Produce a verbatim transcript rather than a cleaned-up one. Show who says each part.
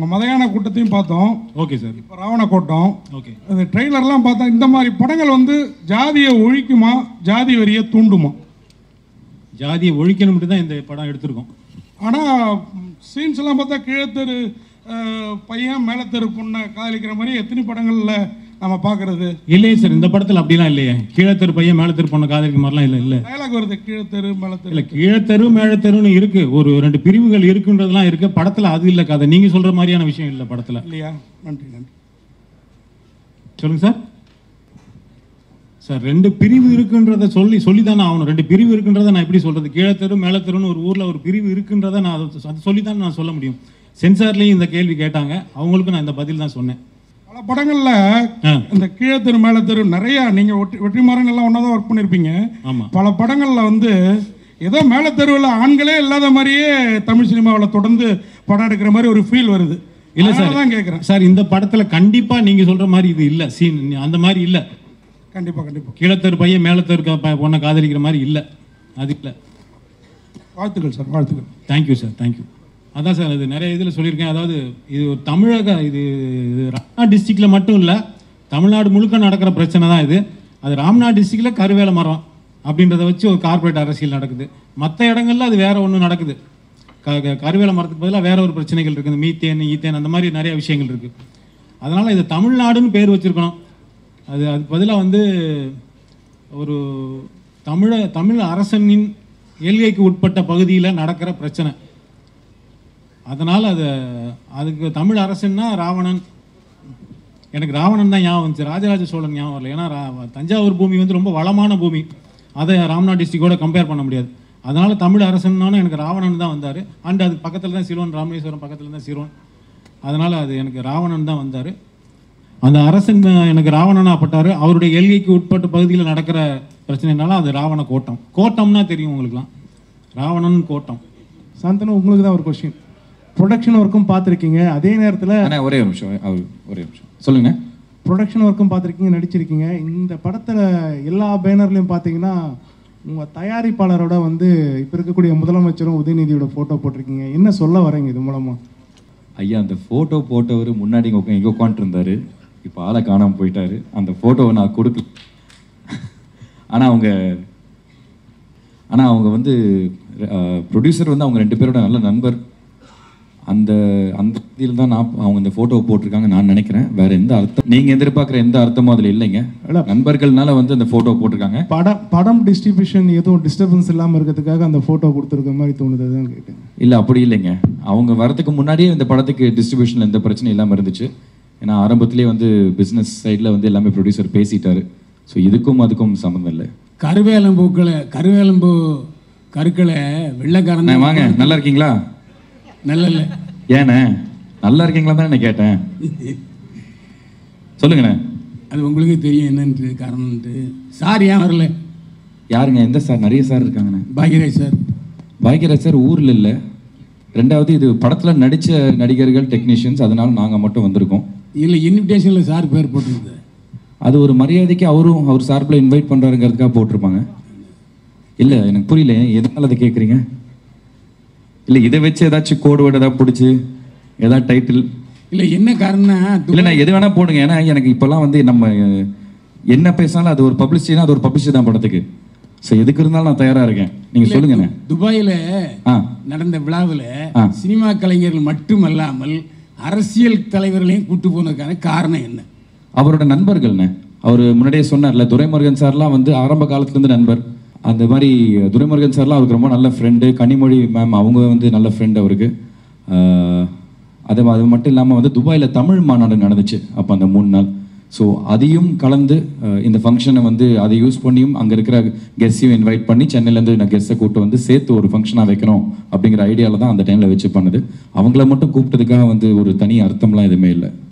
Speaker 1: மதையான கூட்டத்தையும் பார்த்தோம்.
Speaker 2: Okay sir.
Speaker 1: இப்போ ராவண கோட்டம்.
Speaker 2: ஓகே.
Speaker 1: அந்த ட்ரெய்லர்லாம் பார்த்தா இந்த மாதிரி படங்கள் வந்து ஜாதியை ஒழிக்குமா, ஜாதி வரியை தூண்டுமா?
Speaker 2: ஜாதியை ஒழிக்கணும் தான் இந்த படம் எடுத்திருக்கோம்.
Speaker 1: ஆனால் சீன்ஸ் எல்லாம் பார்த்தா கீழத்தெரு பையன் மேலத்தெரு பொண்ணை காதலிக்கிற மாதிரி எத்தனை படங்களில் நம்ம பார்க்கறது
Speaker 2: இல்லையே சார். இந்த படத்தில் அப்படிலாம் இல்லையே. கீழத்தெரு பையன் மேலத்தெரு பொண்ணை காதலிக்கிற மாதிரிலாம் இல்லை. இல்லை
Speaker 1: டயலாக் வருது கீழத்தெரு மேலத்தெரு.
Speaker 2: இல்லை, கீழத்தெரு மேலத்தெருன்னு இருக்கு, ஒரு ரெண்டு பிரிவுகள் இருக்குன்றதுலாம் இருக்கு. படத்தில் அது இல்லை கதை. நீங்கள் சொல்கிற மாதிரியான விஷயம் இல்லை படத்தில்.
Speaker 1: இல்லையா? நன்றி நன்றி.
Speaker 2: சொல்லுங்கள் சார். சார் ரெண்டு பிரிவு இருக்குன்றத சொல்லி சொல்லி தானே ஆகணும். ரெண்டு பிரிவு இருக்குன்றதை நான் எப்படி சொல்கிறது? கீழத்தெரு மேலத்தெருன்னு ஒரு ஊரில் ஒரு பிரிவு இருக்குன்றதை நான் அதை அதை சொல்லி தானே நான் சொல்ல முடியும். சென்சார்லேயும் இந்த கேள்வி கேட்டாங்க, அவங்களுக்கும் நான் இந்த பதில் தான் சொன்னேன்.
Speaker 1: பல படங்களில் இந்த கீழத்தெரு மேலத்தெரு நிறைய நீங்கள் வெற்றி வெற்றிமாறன் எல்லாம் ஒன்றா தான் ஒர்க் பண்ணியிருப்பீங்க.
Speaker 2: ஆமாம்.
Speaker 1: பல படங்களில் வந்து ஏதோ மேலத்தெருவில் ஆண்களே இல்லாத மாதிரியே தமிழ் சினிமாவில் தொடர்ந்து படம் எடுக்கிற மாதிரி ஒரு ஃபீல் வருது.
Speaker 2: இல்லை சார் தான் கேட்குறேன் சார். இந்த படத்தில் கண்டிப்பாக நீங்கள் சொல்கிற மாதிரி இது இல்லை. சீன் அந்த மாதிரி இல்லை.
Speaker 1: கண்டிப்பாக கண்டிப்பாக
Speaker 2: கீழத்தெரு பையன் மேலத்தெரு பொண்ணை காதலிக்கிற மாதிரி இல்லை. அது இல்லை.
Speaker 1: வாழ்த்துக்கள் சார், வாழ்த்துக்கள்.
Speaker 2: Thank you sir, thank you. அதான் சார், அது நிறைய இதில் சொல்லியிருக்கேன். அதாவது இது ஒரு தமிழக இது இது ராம்நாத் டிஸ்ட்ரிக்டில் மட்டும் இல்லை, தமிழ்நாடு முழுக்க நடக்கிற பிரச்சனை தான் இது. அது ராம்நாத் டிஸ்ட்ரிக்டில் கருவேல மரம் அப்படின்றத வச்சு ஒரு கார்பரேட் அரசியல் நடக்குது. மற்ற இடங்கள்ல அது வேற ஒன்று நடக்குது. க கருவேல மரத்துக்கு பதிலாக வேற ஒரு பிரச்சனைகள் இருக்குது. மீத்தேன், ஈத்தேன், அந்த மாதிரி நிறைய விஷயங்கள் இருக்குது. அதனால் இது தமிழ்நாடுன்னு பேர் வச்சுருக்கணும். அது அதுக்கு பதிலாக வந்து ஒரு தமிழ தமிழ் அரசனின் எல்கைக்கு உட்பட்ட பகுதியில் நடக்கிற பிரச்சனை. அதனால் அது அதுக்கு தமிழ் அரசன்னா ராவணன். எனக்கு ராவணன் தான் ஞாபகம் வந்துச்சு, ராஜராஜ சோழன் ஞாபகம் வரல. ஏன்னா தஞ்சாவூர் பூமி வந்து ரொம்ப வளமான பூமி, அதை ராம்நாத் டிஸ்ட்ரிக்டோட கம்பேர் பண்ண முடியாது. அதனால் தமிழ் அரசன்னாலும் எனக்கு ராவணன் தான் வந்தார். அண்ட் அது பக்கத்தில் தான் சிறுவன், ராமேஸ்வரம் பக்கத்தில் தான் சிறுவன். அதனால் அது எனக்கு ராவணன் தான் வந்தார். அந்த அரசன் எனக்கு ராவணனாக பட்டார். அவருடைய எல்கைக்கு உட்பட்ட பகுதியில் நடக்கிற பிரச்சனைனால அது ராவண கோட்டம். கோட்டம்னா தெரியும் உங்களுக்குலாம், ராவணன் கோட்டம்.
Speaker 3: சாந்தனு, உங்களுக்கு தான் ஒரு கொஸ்டின். ப்ரொடக்ஷன் ஒர்க்கும் பார்த்துருக்கீங்க, அதே நேரத்தில்
Speaker 4: ஒரே ஒரு நிமிஷம் ஒரே நிமிஷம் சொல்லுங்க.
Speaker 3: ப்ரொடக்ஷன் ஒர்க்கும் பார்த்துருக்கீங்க, நடிச்சிருக்கீங்க. இந்த படத்தில் எல்லா பேனர்லையும் பார்த்தீங்கன்னா உங்கள் தயாரிப்பாளரோட வந்து இப்போ இருக்கக்கூடிய முதலமைச்சரும் உதயநிதியோட ஃபோட்டோ போட்டிருக்கீங்க. என்ன சொல்ல வரீங்க இது மூலமாக?
Speaker 4: ஐயா, அந்த ஃபோட்டோ போட்டவர் முன்னாடி இங்கே இங்கே உட்காந்துருந்தாரு, இப்போ ஆளை காணாமல் போயிட்டாரு. அந்த ஃபோட்டோவை நான் கொடுக்க ஆனால் அவங்க ஆனால் அவங்க வந்து ப்ரொடியூசர் வந்து அவங்க ரெண்டு பேரோட நல்ல நண்பர். அந்த அந்த இதில் தான் நான் அவங்க இந்த ஃபோட்டோவை போட்டிருக்காங்க நான் நினைக்கிறேன். வேற எந்த அர்த்தம் நீங்கள் எதிர்பார்க்குற எந்த அர்த்தமும் அதில் இல்லைங்க. நண்பர்கள்னால வந்து அந்த ஃபோட்டோ போட்டிருக்காங்க.
Speaker 3: படம் படம் டிஸ்ட்ரிபியூஷன் எதுவும் டிஸ்டர்பன்ஸ் இல்லாமல் இருக்கிறதுக்காக அந்த ஃபோட்டோ கொடுத்துருக்க மாதிரி தோணுது தான் கேட்டேன்.
Speaker 4: இல்லை, அப்படி இல்லைங்க. அவங்க வரதுக்கு முன்னாடியே இந்த படத்துக்கு டிஸ்ட்ரிபியூஷனில் எந்த பிரச்சனையும் இல்லாமல் இருந்துச்சு. ஏன்னா ஆரம்பத்திலே வந்து பிஸ்னஸ் சைடில் வந்து எல்லாமே ப்ரொடியூசர் பேசிட்டாரு. ஸோ இதுக்கும் அதுக்கும் சம்மந்தம் இல்லை.
Speaker 5: கருவேலம்பூக்களை கருவேலம்பூ கருக்களை வெள்ளைக்காரன்
Speaker 4: வாங்க. நல்லா இருக்கீங்களா?
Speaker 5: நல்ல இல்லை
Speaker 4: ஏண்ணே, நல்லா இருக்கீங்களா தான் நான் கேட்டேன். சொல்லுங்கண்ணே.
Speaker 5: அது உங்களுக்கு தெரியும் என்னன்ட்டு காரணம்ட்டு. சார் ஏன் வரல?
Speaker 4: யாருங்க? எந்த சார்? நிறைய சார் இருக்காங்கண்ணே.
Speaker 5: பாக்யராஜ் சார்.
Speaker 4: பாக்யராஜ் சார் ஊரில் இல்லை. ரெண்டாவது இது படத்தில் நடித்த நடிகர்கள், டெக்னீஷியன்ஸ், அதனால நாங்கள் மட்டும் வந்திருக்கோம்.
Speaker 5: இல்லை, இன்விடேஷனில் சார் பேர் போட்டிருந்தது.
Speaker 4: அது ஒரு மரியாதைக்கு அவரும் அவர் சார்பில் இன்வைட் பண்ணுறாருங்கிறதுக்காக போட்டிருப்பாங்க. இல்லை, எனக்கு புரியல எதனால் அதை கேட்குறீங்க. இல்லை, இதை வச்சு ஏதாச்சும் கோடு வேர்டு ஏதாவது பிடிச்சி ஏதாவது டைட்டில்?
Speaker 5: இல்லை, என்ன காரணம்னா
Speaker 4: இல்லைண்ணா, எது வேணால் போடுங்க. ஏன்னா எனக்கு இப்போல்லாம் வந்து நம்ம என்ன பேசினாலும் அது ஒரு பப்ளிசிட்டினா அது ஒரு பப்ளிசிட்டி தான் படத்துக்கு. ஸோ எதுக்கு இருந்தாலும் நான் தயாராக இருக்கேன். நீங்கள் சொல்லுங்கண்ணே.
Speaker 5: துபாயில் நடந்த விழாவில் சினிமா கலைஞர்கள் மட்டுமல்லாமல் அரசியல் தலைவர்களையும் கூட்டு போனதுக்கான காரணம் என்ன?
Speaker 4: அவரோட நண்பர்கள்ண்ணே. அவர் முன்னாடியே சொன்னார்ல, துரைமுருகன் சார்லாம் வந்து ஆரம்ப காலத்துலேருந்து நண்பர். அந்த மாதிரி துரைமுருகன் சார்லாம் அவருக்கு ரொம்ப நல்ல ஃப்ரெண்டு. கனிமொழி மேம் அவங்க வந்து நல்ல ஃப்ரெண்டு அவருக்கு. அது அது மட்டும் இல்லாமல் வந்து துபாயில் தமிழ் மாநாடு நடந்துச்சு அப்போ அந்த மூணு நாள். ஸோ அதையும் கலந்து இந்த ஃபங்க்ஷனை வந்து அதை யூஸ் பண்ணியும் அங்கே இருக்கிற கெஸ்ட்டையும் இன்வைட் பண்ணி சென்னையிலேருந்து நான் கெஸ்ட்டை கூப்பிட்டு வந்து சேர்த்து ஒரு ஃபங்க்ஷனாக வைக்கணும் அப்படிங்கிற ஐடியாவில் தான் அந்த டைமில் வச்சு பண்ணுது. அவங்கள மட்டும் கூப்பிட்டதுக்காக வந்து ஒரு தனி அர்த்தம்லாம் எதுவுமே இல்லை.